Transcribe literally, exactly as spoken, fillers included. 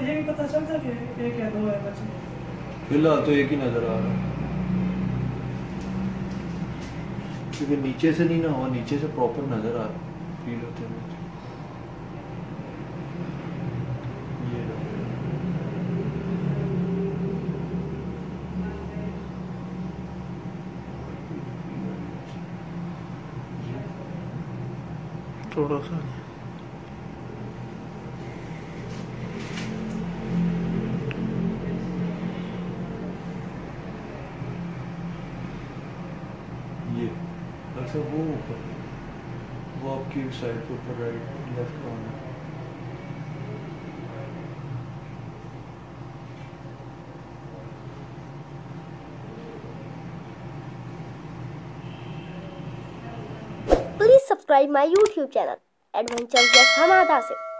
ये भी पता चलता कि एक या दो है बच्चे? फिलहाल तो एक ही नजर आ रहा है, क्योंकि नीचे से नहीं ना हो, नीचे से प्रॉपर नजर आ रहा फील होते हैं। ये थोड़ा सा ये अच्छा वो ऊपर, वो आपकी साइड के ऊपर right left corner. Please subscribe my YouTube channel Adventures of Hamada से।